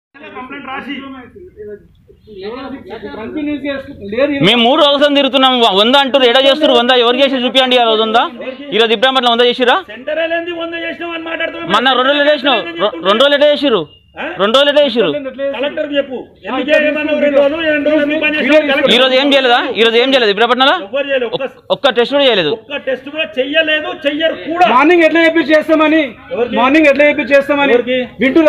మేము 3 రోజులు తిరుగుతున్నాం. 100 అంటారు, ఎడ చేస్తారు. 100 ఎవరు చేసి చూపించండి. 100 ఈరోజు ఇబ్రాహింపట్నం 100 చేసిరా? మొన్న 2 రోజులు చేసినావు. 2 రోజులు ఎట చేసిరు? 2 రోజులు ఎట చేసిరు? ఈరోజు ఏం చేయలేదా? ఈరోజు ఏం చేయలేదు ఇబ్రాహింపట్నంలో? ఒక్క టెస్ట్ కూడా చేయలేదు. మార్నింగ్ ఎట్లా చేస్తామని వింటూ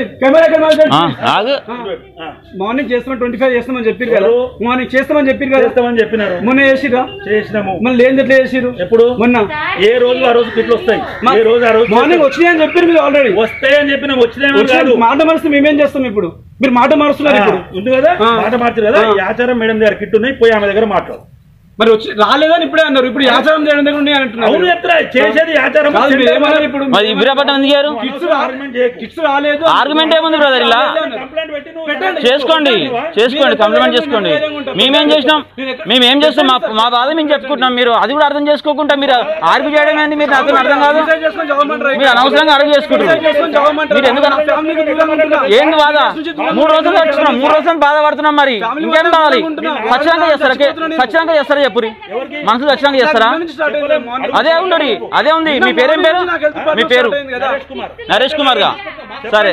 మార్నింగ్ చేస్తామని 25 చేస్తామని చెప్పారు కదా. మార్నింగ్ చేస్తామని చెప్పారు. మొన్న చేసిరా? చేసినాము. మళ్ళీ ఏంది ఎట్లా చేసిరు? ఎప్పుడు? మొన్న ఏ రోజు ఆ రోజు ఇట్లా వస్తాయి. మార్నింగ్ వచ్చినాయని చెప్పారు మీరు. ఆల్రెడీ వస్తాయని చెప్పిన వచ్చినాయి. మాట మనసు మేమేం చేస్తాం ఇప్పుడు? మీరు మాట మారుస్తున్నారు. ఇప్పుడు ఉంది కదా, మాట మార్చారు కదా. ఆచారం మేడం దగ్గర కిట్ ఉన్నాయి, పోయి ఆమె దగ్గర మాట్లాడు. మరి వచ్చి రాలేదని ఇప్పుడే అన్నారు. ఇప్పుడు ఆచారం చేయడం దగ్గర ఉన్నాయి అంటున్నారు. అవును చెప్తారా, చేసేది ఆచారం. ఇప్పుడు మరి ఇబ్రాహింపట్నం ఎందుకు చేయరు? కిట్స్ రాలేదు. ఆర్గ్యుమెంట్ ఏముంది బ్రదర్? ఇలా చేసుకోండి, కంప్లైంట్ చేసుకోండి. మేమేం చేసినాం? మా బాధ మేము చెప్పుకుంటున్నాం. మీరు అది కూడా అర్థం చేసుకోకుండా మీరు ఆర్గ్యూ చేయడం ఏంది? మీరు అర్థం కాదు. మీరు అనవసరంగా అర్థం చేసుకుంటున్నారు. మీరు ఎందుకు ఏంది బాధ? 3 రోజులు వచ్చినాం, 3 రోజులు బాధపడుతున్నాం. మరి ఇంకేం కావాలి? ఖచ్చితంగా చేస్తారా? చెప్పురి, మనసు ఖచ్చితంగా చేస్తారా? అదే ఉండడు, అదే ఉంది. మీ పేరేం పేరు? మీ పేరు నరేష్ కుమార్ గా? సరే,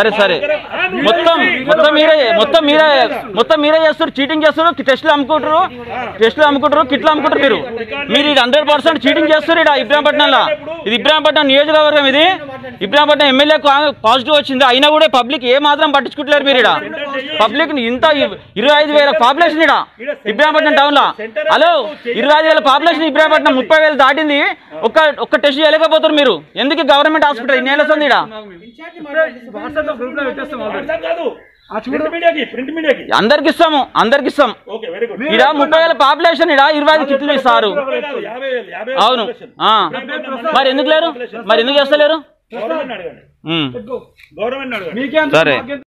మొత్తం మీరే చేస్తారు. చీటింగ్ చేస్తారు. టెస్టులు అమ్ముకుంటారు, కిట్లు అమ్ముకుంటారు. మీరు 100% చీటింగ్ చేస్తారు. ఇక్కడ ఇబ్రాహింపట్నంలో, ఇది ఇబ్రాహింపట్నం నియోజకవర్గం. ఇది ఇబ్రాహింపట్నం ఎమ్మెల్యే పాజిటివ్ వచ్చింది, అయినా కూడా పబ్లిక్ ఏ మాత్రం పట్టించుకుంటలేరు. మీరు ఇక్కడ పబ్లిక్ ఇంత 25,000 పాపులేషన్ ఇక్కడ ఇబ్రాహింపట్నం టౌన్ లో. హలో, 25,000 పాపులేషన్ ఇబ్రాహింపట్నం, 30,000 దాటింది. ఒక్క టెస్ట్ చేయలేకపోతారు మీరు. ఎందుకు గవర్నమెంట్ హాస్పిటల్ ఇన్ని ఏళ్ళ వస్తుంది? అందరికి ఇస్తాం. ఇక్కడ 30,000 పాపులేషన్, ఇక్కడ 25 కిట్లు ఇస్తారు. అవును, మరి ఎందుకు లేరు? మరి ఎందుకు చేస్తలేరు? సరే.